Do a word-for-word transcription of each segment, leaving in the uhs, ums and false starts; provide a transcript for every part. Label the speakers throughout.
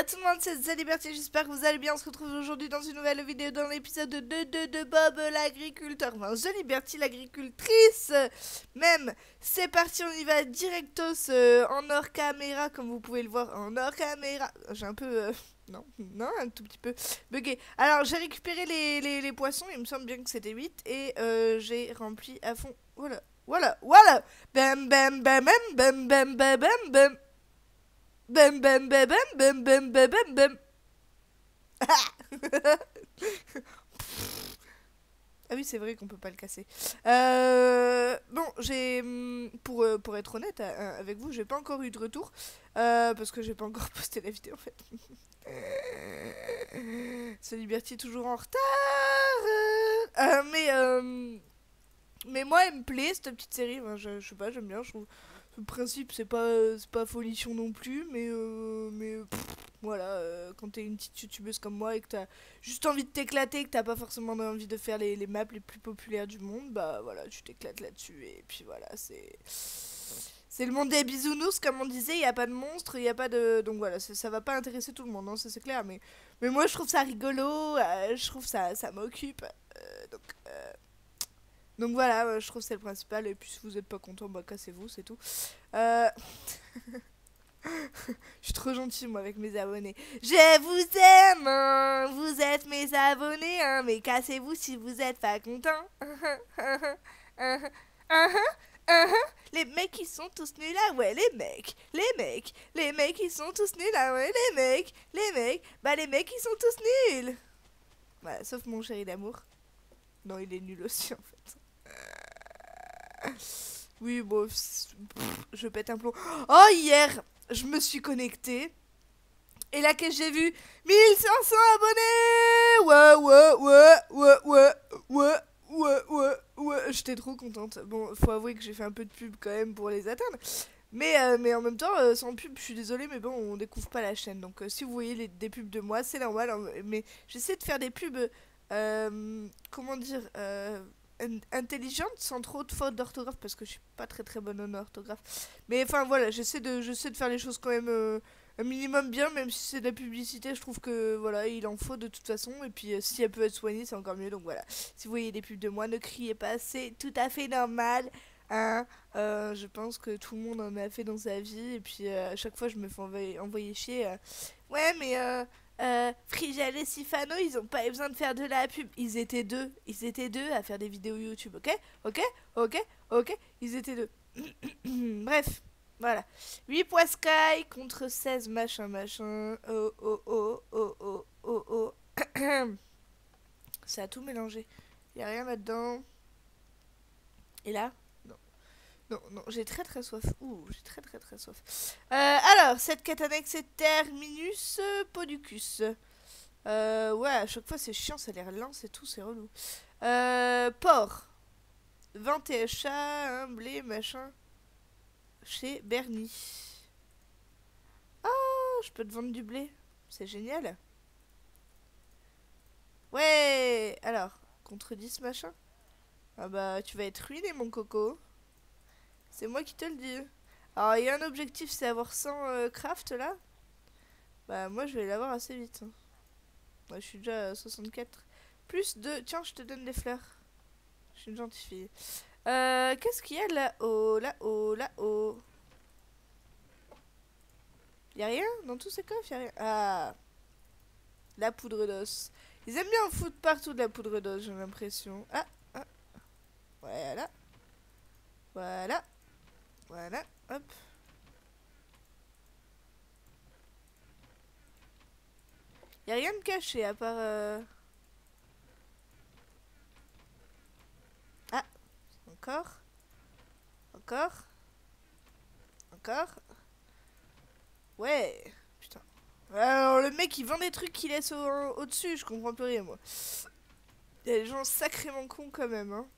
Speaker 1: à tout le monde, c'est The Liberty, j'espère que vous allez bien. On se retrouve aujourd'hui dans une nouvelle vidéo dans l'épisode deux de, de Bob l'agriculteur, enfin The Liberty l'agricultrice même. C'est parti, on y va directos euh, en hors caméra, comme vous pouvez le voir, en hors caméra. J'ai un peu... Euh, non, non, un tout petit peu bugué. Alors j'ai récupéré les, les, les poissons, il me semble bien que c'était huit, et euh, j'ai rempli à fond. Voilà, voilà, voilà. Bam bam bam bam bam bam bam bam bam. Bam bam bam bam bam bam bam bam bam. Ah oui, c'est vrai qu'on peut pas le casser. Euh, bon, j'ai pour euh, pour être honnête euh, avec vous, j'ai pas encore eu de retour euh, parce que j'ai pas encore posté la vidéo en fait. Ce Liberty est toujours en retard. Euh, mais euh, mais moi, elle me plaît cette petite série. Enfin, je, je sais pas, j'aime bien. Je trouve le principe, c'est pas c'est pas folichon non plus, mais euh, mais pff, voilà, euh, quand t'es une petite youtubeuse comme moi et que t'as juste envie de t'éclater, que t'as pas forcément envie de faire les, les maps les plus populaires du monde, bah voilà, tu t'éclates là-dessus et puis voilà, c'est c'est le monde des bisounours, comme on disait. Il y a pas de monstres, il y a pas de, donc voilà, ça, ça va pas intéresser tout le monde, hein, ça c'est clair, mais mais moi je trouve ça rigolo, euh, je trouve ça ça m'occupe, euh, donc euh, donc voilà, euh, je trouve que c'est le principal. Et puis si vous êtes pas content, bah cassez-vous, c'est tout. Euh... Je suis trop gentille moi avec mes abonnés. Je vous aime, hein, vous êtes mes abonnés, hein, mais cassez-vous si vous êtes pas contents. Les mecs ils sont tous nuls là, ouais les mecs, les mecs, les mecs ils sont tous nuls là, ouais les mecs, les mecs, bah les mecs ils sont tous nuls. Voilà, sauf mon chéri d'amour. Non, il est nul aussi en fait. Oui, bon, pff, je pète un plomb. Oh, hier, je me suis connectée. Et là, que j'ai vu mille cinq cents abonnés. Ouais, ouais, ouais, ouais, ouais, ouais, ouais, ouais, ouais. J'étais trop contente. Bon, faut avouer que j'ai fait un peu de pub quand même pour les atteindre. Mais, euh, mais en même temps, euh, sans pub, je suis désolée, mais bon, on découvre pas la chaîne. Donc, euh, si vous voyez les, des pubs de moi, c'est normal. Hein, mais j'essaie de faire des pubs, euh, comment dire, euh, intelligente sans trop de fautes d'orthographe parce que je suis pas très très bonne en orthographe, mais enfin voilà, j'essaie de j'essaie de faire les choses quand même euh, un minimum bien, même si c'est de la publicité. Je trouve que voilà, il en faut de toute façon, et puis euh, si elle peut être soignée, c'est encore mieux. Donc voilà, si vous voyez des pubs de moi, ne criez pas, c'est tout à fait normal, hein. Euh, je pense que tout le monde en a fait dans sa vie, et puis euh, à chaque fois je me fais envoyer, envoyer chier, euh, ouais mais euh, euh, Frigel et Sifano, ils ont pas eu besoin de faire de la pub. Ils étaient deux. Ils étaient deux à faire des vidéos YouTube, ok? Ok? Ok? Ok? Ils étaient deux. Bref, voilà. huit pois Sky contre seize machin machin. Oh oh oh oh oh oh oh. Ça a tout mélangé. Y a rien là-dedans. Et là? Non. Non, non, j'ai très très soif. Ouh, j'ai très très très soif. Euh, alors, cette catanex est terminus poducus. Euh, ouais, à chaque fois c'est chiant, ça les relance et tout, c'est relou. Euh, porc. vingt et un chats, un blé, machin. Chez Bernie. Oh, je peux te vendre du blé. C'est génial. Ouais, alors, contre dix machin. Ah bah, tu vas être ruiné, mon coco. C'est moi qui te le dis. Alors, il y a un objectif, c'est avoir cent euh, craft là. Bah, moi je vais l'avoir assez vite. Hein. Ouais, je suis déjà à soixante-quatre. Plus de... Tiens, je te donne des fleurs. Je suis une gentille fille. Euh, qu'est-ce qu'il y a là-haut, là-haut, là-haut? Y'a rien? Dans tous ces coffres, y'a rien. Ah, la poudre d'os. Ils aiment bien en foutre partout de la poudre d'os, j'ai l'impression. Ah, ah, voilà. Voilà. Voilà, hop. Y'a rien de caché à part... Euh... Ah, encore. Encore. Encore. Ouais. Putain. Alors le mec il vend des trucs qu'il laisse au- au-dessus, je comprends plus rien moi. Il y a des gens sacrément cons quand même. Hein.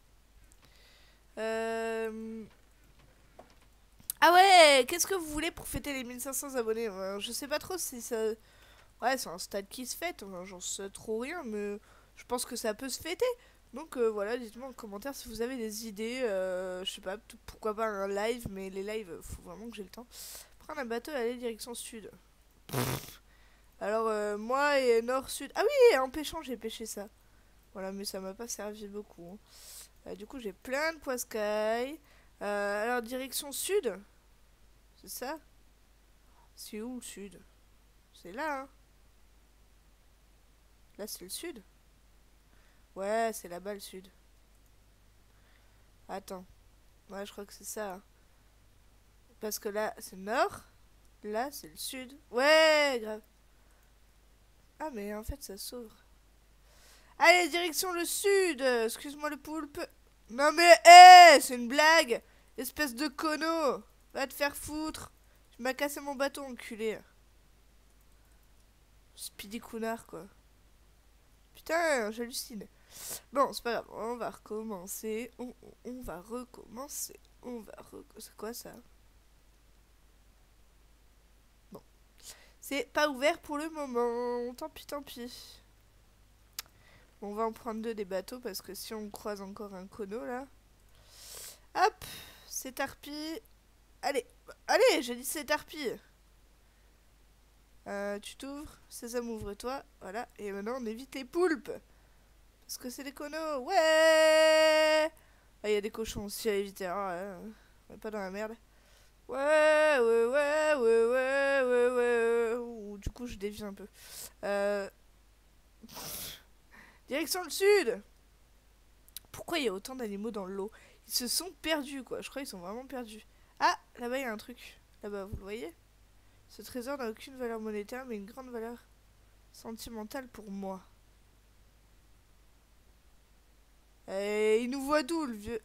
Speaker 1: Euh... Ah ouais, qu'est-ce que vous voulez pour fêter les mille cinq cents abonnés? euh, Je sais pas trop si ça... Ouais, c'est un stade qui se fête, enfin, j'en sais trop rien, mais je pense que ça peut se fêter. Donc euh, voilà, dites-moi en commentaire si vous avez des idées, euh, je sais pas, pourquoi pas un live, mais les lives, faut vraiment que j'ai le temps. Prendre un bateau et aller direction sud. Pff, Alors, euh, moi et nord-sud... Ah oui, en pêchant, j'ai pêché ça. Voilà, mais ça m'a pas servi beaucoup. Hein. Euh, du coup, j'ai plein de poiscailles. Euh, alors, direction sud. C'est ça? C'est où le sud? C'est là, hein? Là, c'est le sud? Ouais, c'est là-bas le sud. Attends. Ouais, je crois que c'est ça. Hein. Parce que là, c'est le nord. Là, c'est le sud. Ouais, grave. Ah, mais en fait, ça s'ouvre. Allez, direction le sud. Excuse-moi le poulpe. Non mais, hé, c'est une blague. Espèce de cono. Va te faire foutre. Tu m'as cassé mon bateau, enculé. Speedy Cunard, quoi. Putain, j'hallucine. Bon, c'est pas grave. On va recommencer. On, on, on va recommencer. On va recommencer. C'est quoi ça? Bon. C'est pas ouvert pour le moment. Tant pis, tant pis. On va en prendre deux des bateaux parce que si on croise encore un cono là. Hop, c'est tarpi. Allez, allez, j'ai dit c'est tarpi. Euh, tu t'ouvres, Sésame, ouvre-toi. Voilà, et maintenant on évite les poulpes. Parce que c'est des conos. Ouais. Ah, il y a des cochons aussi à éviter. Hein, ouais. On est pas dans la merde. Ouais, ouais, ouais, ouais, ouais, ouais, ouais. Ouh, du coup, je dévie un peu. Euh... Direction le sud. Pourquoi il y a autant d'animaux dans l'eau? Ils se sont perdus, quoi. Je crois qu'ils sont vraiment perdus. Ah, là-bas, il y a un truc. Là-bas, vous le voyez? Ce trésor n'a aucune valeur monétaire, mais une grande valeur sentimentale pour moi. Et il nous voit d'où, le vieux...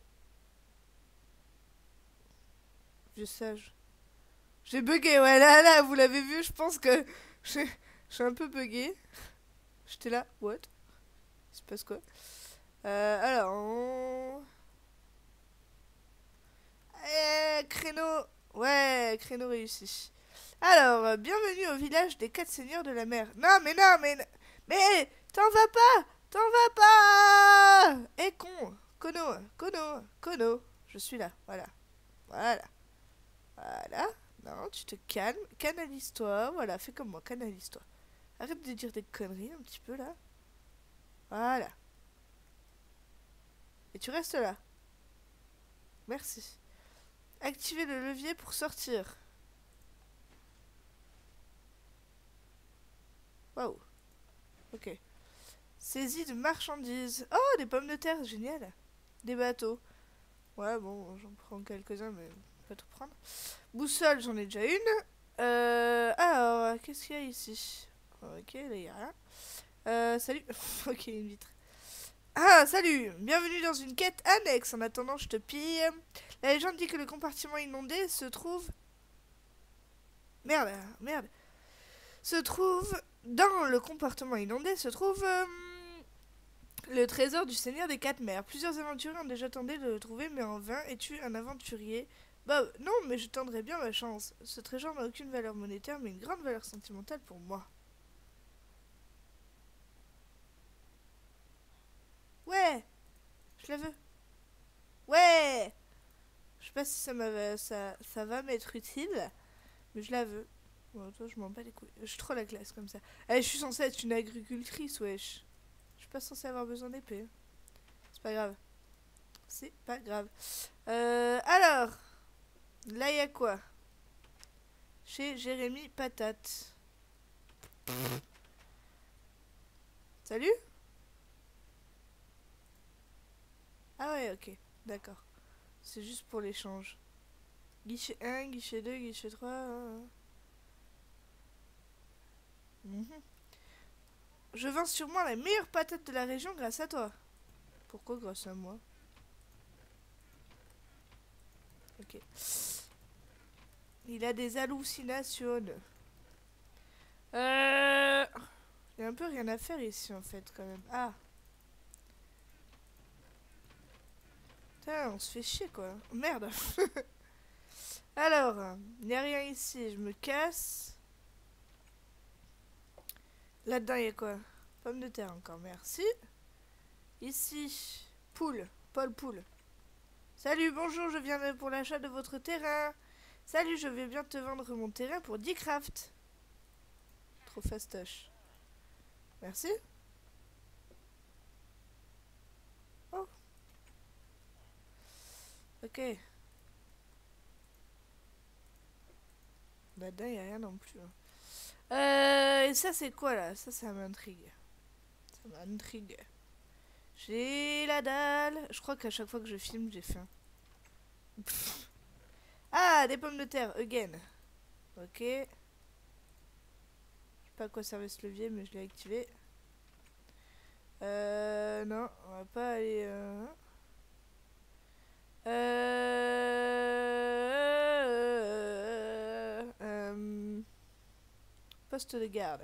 Speaker 1: Vieux sage. J'ai bugué, ouais, là, là, vous l'avez vu, je pense que... Je suis un peu bugué. J'étais là, what? Il se passe quoi? Euh, alors, on... Eh, créneau... Ouais, créneau réussi. Alors, euh, bienvenue au village des quatre seigneurs de la mer. Non, mais non, mais... Mais, t'en vas pas! T'en vas pas! Eh, con! Kono, Kono, Kono. Je suis là, voilà. Voilà. Voilà. Non, tu te calmes. Canalise-toi. Voilà, fais comme moi, canalise-toi. Arrête de dire des conneries un petit peu, là. Voilà. Et tu restes là. Merci. Activez le levier pour sortir. Waouh. Ok. Saisie de marchandises. Oh, des pommes de terre, génial. Des bateaux. Ouais, bon, j'en prends quelques-uns, mais pas tout prendre. Boussole, j'en ai déjà une. Euh, alors, qu'est-ce qu'il y a ici? Ok, là, il n'y a rien. Euh, salut. Ok, une vitre. Ah, salut. Bienvenue dans une quête annexe. En attendant, je te pille. La légende dit que le compartiment inondé se trouve... Merde, merde. Se trouve... Dans le compartiment inondé se trouve... Euh, le trésor du Seigneur des Quatre Mers. Plusieurs aventuriers ont déjà tenté de le trouver, mais en vain. Es-tu un aventurier? Bah non, mais je tendrai bien ma chance. Ce trésor n'a aucune valeur monétaire, mais une grande valeur sentimentale pour moi. Ouais, je la veux. Ouais. Je sais pas si ça, va, ça, ça va m'être utile, mais je la veux. Bon, toi, je m'en bats les couilles. Je suis trop la classe comme ça. Eh, je suis censée être une agricultrice, wesh. Je suis pas censée avoir besoin d'épée. C'est pas grave. C'est pas grave. Euh, alors, là, il y a quoi? Chez Jérémy Patate. Salut? Ah ouais, ok. D'accord. C'est juste pour l'échange. Guichet un, guichet deux, guichet trois. Hein. Mm-hmm. Je vends sûrement la meilleure patate de la région grâce à toi. Pourquoi grâce à moi? Ok. Il a des hallucinations. Euh... Il y a un peu rien à faire ici en fait quand même. Ah. Putain, on se fait chier quoi. Merde. Alors, il n'y a rien ici. Je me casse. Là-dedans, il y a quoi? Pomme de terre encore, merci. Ici, poule. Paul Poule. Salut, bonjour, je viens pour l'achat de votre terrain. Salut, je vais bien te vendre mon terrain pour dix crafts. Trop fastoche. Merci. Oh. Ok. Là-dedans, il n'y a rien non plus. Hein. Euh, et ça, c'est quoi là? Ça, ça m'intrigue. Ça m'intrigue. J'ai la dalle. Je crois qu'à chaque fois que je filme, j'ai faim. Pff. Ah, des pommes de terre, again. Ok. Je sais pas à quoi servait ce levier, mais je l'ai activé. Euh, non, on va pas aller... Euh... Euh... euh... Poste de garde.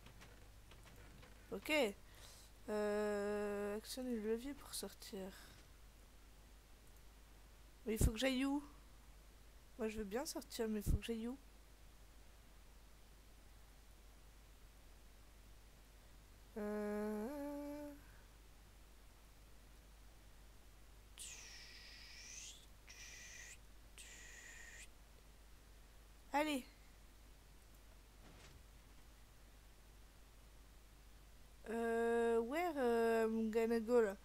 Speaker 1: Ok. Euh... Actionner le levier pour sortir. Mais il faut que j'aille où? Moi je veux bien sortir, mais il faut que j'aille où? Euh... Allez. Euh... Where euh, I'm gonna go là?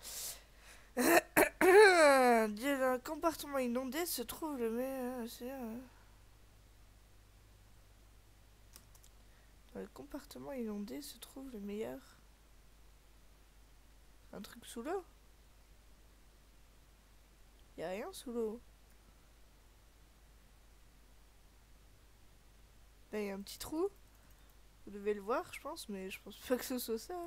Speaker 1: Dans le compartiment inondé se trouve le meilleur. Dans le compartiment inondé se trouve le meilleur. Un truc sous l'eau? Y'a rien sous l'eau. Là y'a un petit trou. Vous devez le voir, je pense, mais je pense pas que ce soit ça.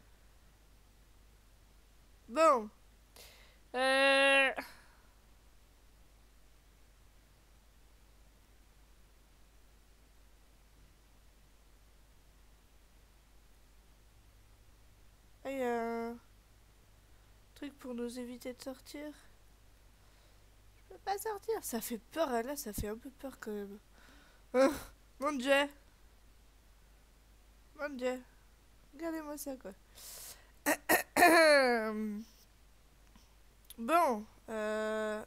Speaker 1: Bon. Euh... Ah, il y a un truc pour nous éviter de sortir. Je peux pas sortir. Ça fait peur, là, ça fait un peu peur quand même. Oh, mon dieu. Mon dieu. Regardez-moi ça, quoi. Bon. Euh...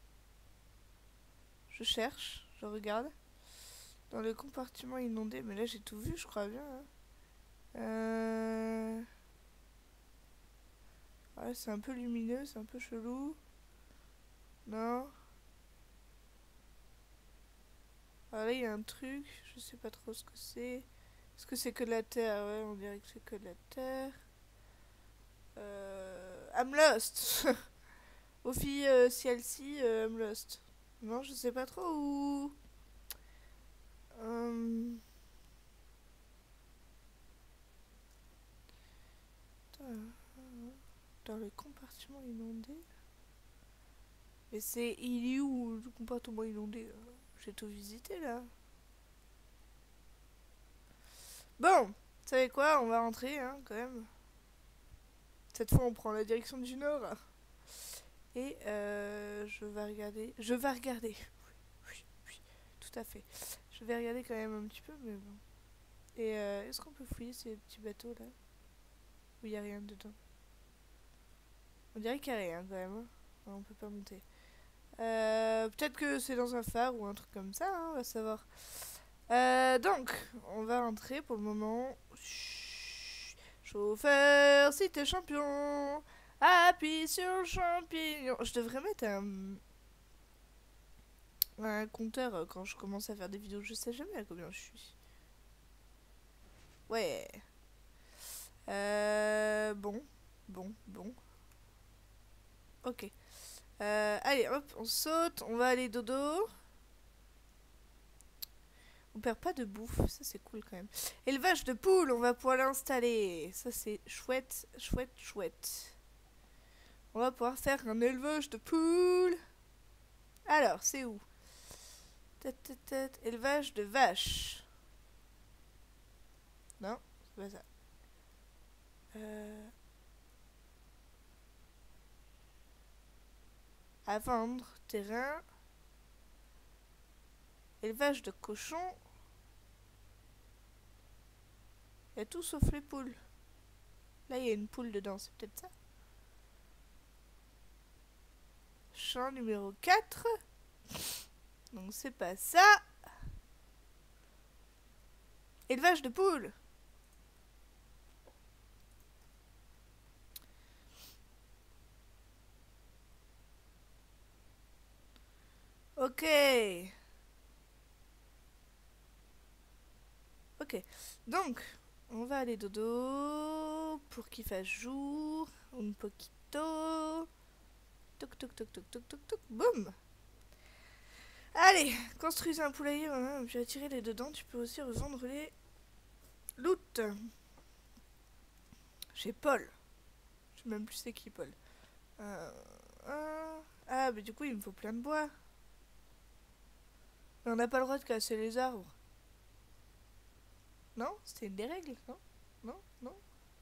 Speaker 1: Je cherche, je regarde. Dans le compartiment inondé. Mais là, j'ai tout vu, je crois bien. Hein. Euh... Ouais, c'est un peu lumineux, c'est un peu chelou. Non. Ah là, il y a un truc, je sais pas trop ce que c'est. Est-ce que c'est que de la terre? Ouais, on dirait que c'est que de la terre. Euh... I'm lost. Aux filles euh, ciel-ci, euh, I'm lost. Non, je sais pas trop où. Euh... Dans le compartiment inondé. Mais c'est... Il est où le compartiment inondé? J'ai tout visité là. Bon, vous savez quoi? On va rentrer hein, quand même. Cette fois on prend la direction du nord. Et euh, je vais regarder. Je vais regarder. Oui, oui, oui, tout à fait. Je vais regarder quand même un petit peu, mais bon. Et euh, est-ce qu'on peut fouiller ces petits bateaux là? Où il n'y a rien dedans? On dirait qu'il n'y a rien quand même. Hein. On peut pas monter. Euh, Peut-être que c'est dans un phare ou un truc comme ça, hein, on va savoir. Euh, donc, on va rentrer pour le moment. Chut. Chauffeur, si t'es champion, appuie sur le champignon. Je devrais mettre un, un compteur quand je commence à faire des vidéos. Je sais jamais à combien je suis. Ouais. Euh, bon, bon, bon. Ok. Euh, allez, hop, on saute, on va aller dodo. On perd pas de bouffe, ça c'est cool quand même. Élevage de poules, on va pouvoir l'installer. Ça c'est chouette, chouette, chouette. On va pouvoir faire un élevage de poules. Alors, c'est où? Tête, tête, tête. Élevage de vaches. Non, c'est pas ça. Euh... À vendre, terrain. Élevage de cochons. Il y a tout sauf les poules. Là, il y a une poule dedans, c'est peut-être ça. Champ numéro quatre. Donc, c'est pas ça. Élevage de poules. Ok. Ok. Donc, on va aller dodo pour qu'il fasse jour. Un poquito. Toc toc toc toc toc toc toc. Boum. Allez, construisez un poulailler. Voilà, puis attirer les dedans. Tu peux aussi revendre les loot. Chez Paul. Je sais même plus c'est qui Paul. Euh, euh, Ah, mais du coup, il me faut plein de bois. Mais on n'a pas le droit de casser les arbres. Non? C'était une des règles, non? Non? Non?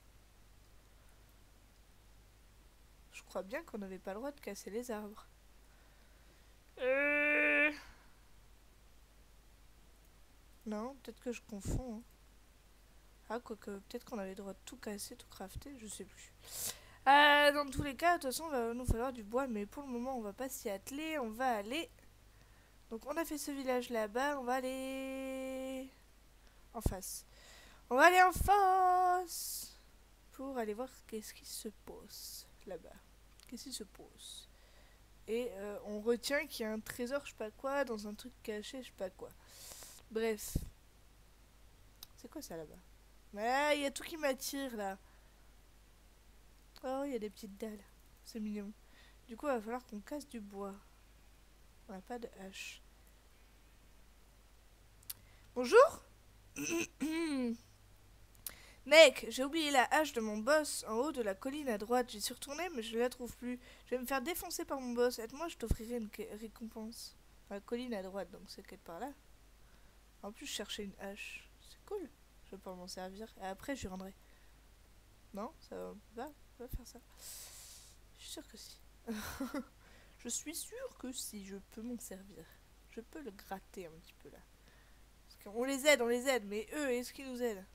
Speaker 1: Je crois bien qu'on n'avait pas le droit de casser les arbres. Euh... Non, peut-être que je confonds. Hein. Ah, quoique, peut-être qu'on avait le droit de tout casser, tout crafter, je sais plus. Euh, dans tous les cas, de toute façon, il va nous falloir du bois, mais pour le moment, on va pas s'y atteler. On va aller... Donc, on a fait ce village là-bas, on va aller... en face. On va aller en face pour aller voir qu'est-ce qui se pose là-bas. Qu'est-ce qui se pose. Et euh, on retient qu'il y a un trésor, je sais pas quoi, dans un truc caché, je sais pas quoi. Bref. C'est quoi ça là-bas? Mais il y a tout qui m'attire là. Oh, il y a des petites dalles. C'est mignon. Du coup, il va falloir qu'on casse du bois. On n'a pas de hache. Bonjour. Mec, j'ai oublié la hache de mon boss en haut de la colline à droite. J'y suis retournée, mais je la trouve plus. Je vais me faire défoncer par mon boss. Aide-moi, je t'offrirai une récompense. La colline à droite, donc c'est quelque part là. En plus, je cherchais une hache. C'est cool. Je vais pas m'en servir. Et après, je lui rendrai. Non, ça va, on va faire ça. Je suis sûre que si. Je suis sûre que si, je peux m'en servir. Je peux le gratter un petit peu là. Parce qu'on les aide, on les aide, mais eux, est-ce qu'ils nous aident?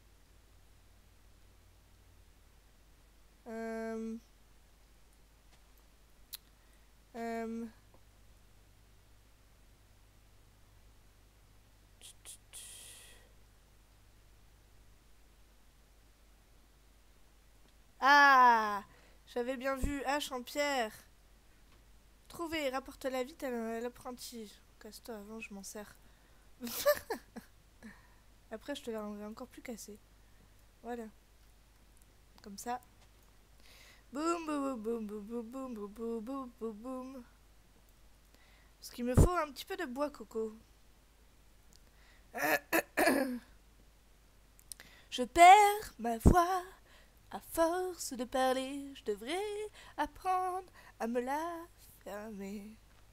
Speaker 1: Euh... Euh... Ah, j'avais bien vu hache en pierre. Trouver, rapporte-la vite à l'apprenti. Casse-toi avant, je m'en sers. Après, je te la rendrai encore plus cassée. Voilà. Comme ça. Boum, boum, boum, boum, boum, boum, boum, boum, boum, boum, boum. Parce qu'il me faut un petit peu de bois, Coco. Je perds ma voix. À force de parler, je devrais apprendre à me la fermer.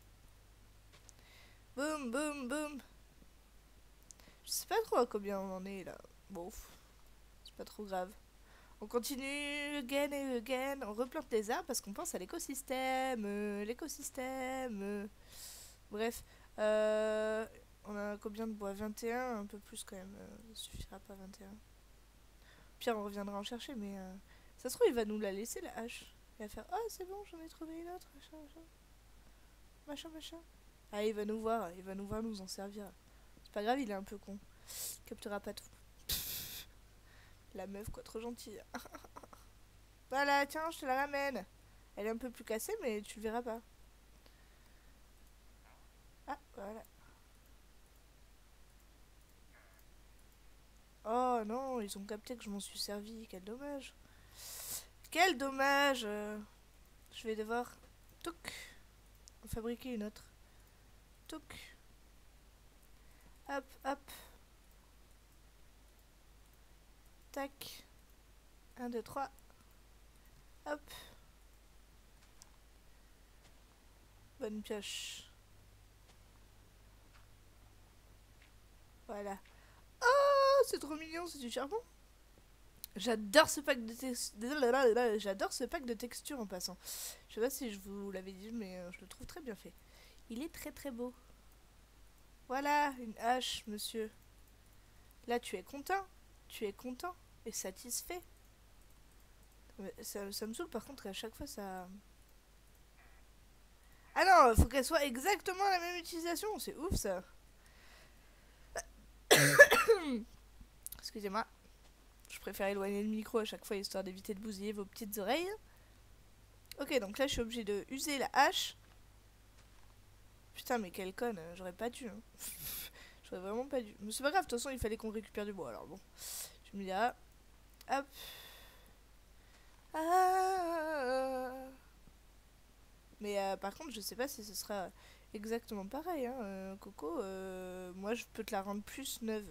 Speaker 1: Boum, boum, boum. Je sais pas trop à combien on en est là. Bon, c'est pas trop grave. On continue again et again. On replante les arbres parce qu'on pense à l'écosystème. Euh, l'écosystème. Euh. Bref. Euh, on a combien de bois? vingt et un, un peu plus quand même. Euh, ça suffira pas vingt et un. Pire, on reviendra en chercher, mais euh, ça se trouve, il va nous la laisser la hache. Il va faire, oh c'est bon, j'en ai trouvé une autre, machin, machin. Machin, machin. Ah, il va nous voir, il va nous voir nous en servir. C'est pas grave, il est un peu con. Il captera pas tout. La meuf, quoi, trop gentille. Voilà, tiens, je te la ramène. Elle est un peu plus cassée, mais tu le verras pas. Ah, voilà. Oh non, ils ont capté que je m'en suis servi. Quel dommage. Quel dommage. Je vais devoir... Touc. Fabriquer une autre. Touc. Hop, hop. Tac. un, deux, trois. Hop. Bonne pioche. Voilà. Oh, c'est trop mignon, c'est du charbon. J'adore ce pack de texture. J'adore ce pack de texture en passant. Je sais pas si je vous l'avais dit, mais je le trouve très bien fait. Il est très très beau. Voilà, une hache, monsieur. Là, tu es content. Tu es content et satisfait. Ça, ça me saoule par contre qu'à chaque fois ça... Ah non, faut qu'elle soit exactement la même utilisation. C'est ouf ça. Excusez-moi. Je préfère éloigner le micro à chaque fois histoire d'éviter de bousiller vos petites oreilles. Ok, donc là je suis obligée de user la hache. Putain, mais quelle conne, hein, j'aurais pas dû. Hein. J'aurais vraiment pas dû. Mais c'est pas grave, de toute façon, il fallait qu'on récupère du bois, alors bon. Je me dis, ah, hop. Ah. Mais euh, par contre, je sais pas si ce sera exactement pareil, hein. Euh, Coco, euh, moi, je peux te la rendre plus neuve.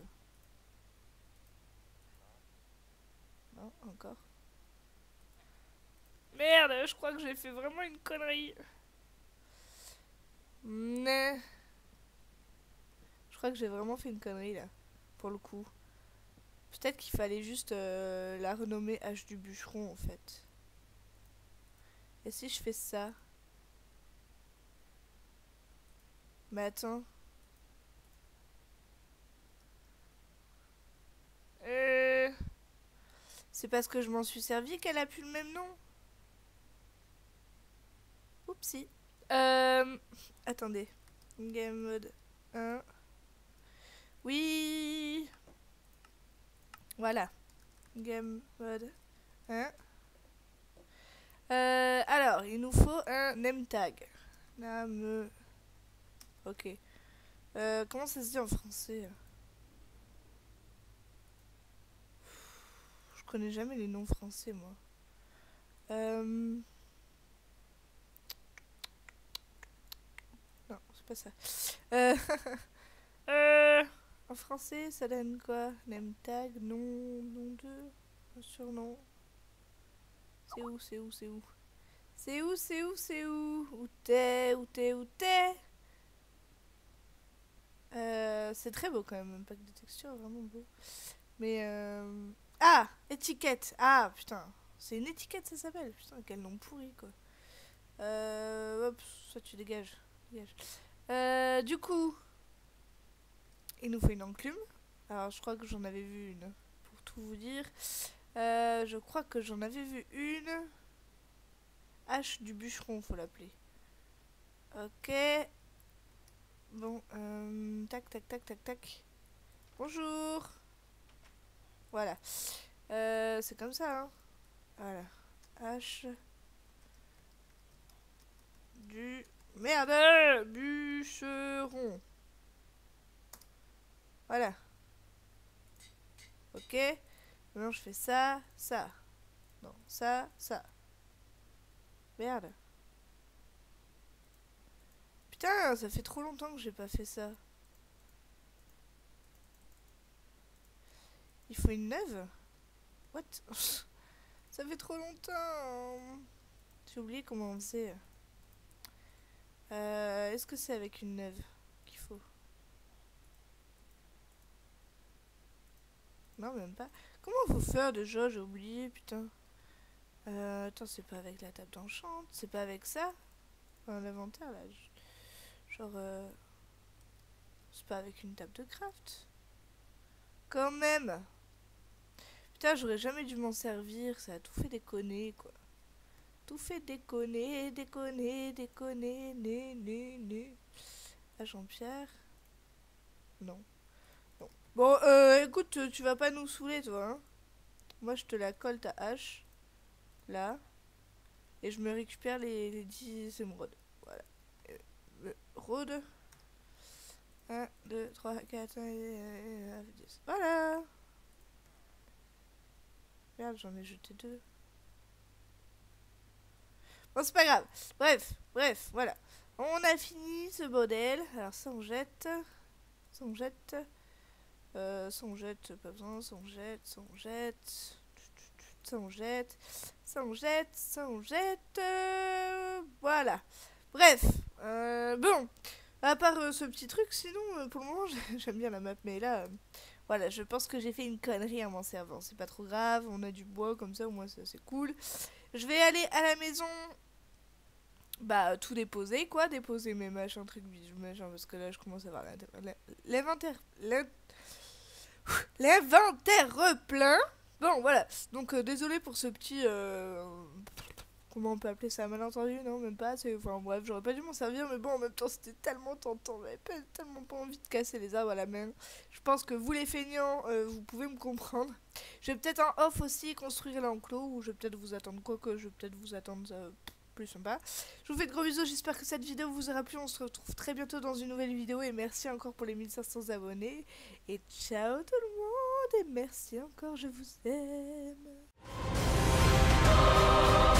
Speaker 1: Non, encore. Merde, je crois que j'ai fait vraiment une connerie. Mais... Je crois que j'ai vraiment fait une connerie, là. Pour le coup. Peut-être qu'il fallait juste euh, la renommer H du bûcheron, en fait. Et si je fais ça? Mais attends. Euh... C'est parce que je m'en suis servi qu'elle a plus le même nom. Oupsie. Euh... Attendez. Game mode un. Oui. Voilà. Game mode un. Euh, alors, il nous faut un name tag. Name... Ok. Euh, comment ça se dit en français? Je connais jamais les noms français, moi. Euh... Non, c'est pas ça. Euh... euh... En français, ça donne quoi? Name tag, nom, nom de... surnom. C'est où, c'est où, c'est où? C'est où, c'est où, c'est où? Où t'es, où t'es, où t'es? Euh, c'est très beau quand même, un pack de textures, vraiment beau. Mais euh... Ah, étiquette. Ah, putain. C'est une étiquette, ça s'appelle. Putain, quel nom pourri, quoi. Euh... Hop, ça tu dégages. Dégage. Euh, du coup, il nous faut une enclume. Alors, je crois que j'en avais vu une. Pour tout vous dire. Euh, je crois que j'en avais vu une. H du bûcheron, faut l'appeler. Ok. Bon, euh, tac, tac, tac, tac, tac. Bonjour. Voilà. Euh, c'est comme ça, hein. Voilà. H du... Merde, bûcheron. Voilà. Ok. Maintenant, je fais ça, ça. Non, ça, ça. Merde. Putain, ça fait trop longtemps que j'ai pas fait ça. Il faut une neuve? What? Ça fait trop longtemps. J'ai oublié comment on faisait. Euh, Est-ce que c'est avec une neuve qu'il faut? Non, même pas. Comment faut faire déjà? J'ai oublié, putain. Euh, attends, c'est pas avec la table d'enchant? C'est pas avec ça? Enfin, l'inventaire, là. Genre... Euh, c'est pas avec une table de craft? Quand même! Putain, j'aurais jamais dû m'en servir. Ça a tout fait déconner, quoi. Tout fait déconner, déconner, déconner, né, né, né. Ah, Jean-Pierre? Non. Non. Bon, euh, écoute, tu vas pas nous saouler, toi, hein. Moi, je te la colle, ta hache. Là. Et je me récupère les, les dix émeraudes. Voilà. Émeraude. un, deux, trois, quatre, cinq, neuf, dix. Voilà. Merde, j'en ai jeté deux. Bon, c'est pas grave. Bref, bref, voilà. On a fini ce modèle. Alors, ça, on jette. Ça, on jette. Euh, ça, on jette. Pas besoin. Ça, on jette. Ça, on jette. Ça, on jette. Ça, on jette. Ça, on jette. Euh, voilà. Bref. Euh, bon. À part euh, ce petit truc, sinon, euh, pour le moment, j'aime bien la map. Mais là, euh, voilà, je pense que j'ai fait une connerie en m'en servant. C'est pas trop grave. On a du bois comme ça, au moins, c'est cool. Je vais aller à la maison. Bah, tout déposer, quoi. Déposer mes machins, trucs, bijoux, machin. Parce que là, je commence à avoir l'inventaire. L'inventaire plein. Bon, voilà. Donc, euh, désolé pour ce petit... Euh... Comment on peut appeler ça? Malentendu? Non, même pas. Enfin, bref, j'aurais pas dû m'en servir. Mais bon, en même temps, c'était tellement tentant. J'avais pas, tellement pas envie de casser les arbres à la main. Je pense que vous, les feignants, euh, vous pouvez me comprendre. Je vais peut-être en off aussi construire l'enclos. Ou je vais peut-être vous attendre. Quoi que je vais peut-être vous attendre... Euh... plus sympa. Je vous fais de gros bisous, j'espère que cette vidéo vous aura plu. On se retrouve très bientôt dans une nouvelle vidéo et merci encore pour les mille cinq cents abonnés. Et ciao tout le monde et merci encore, je vous aime.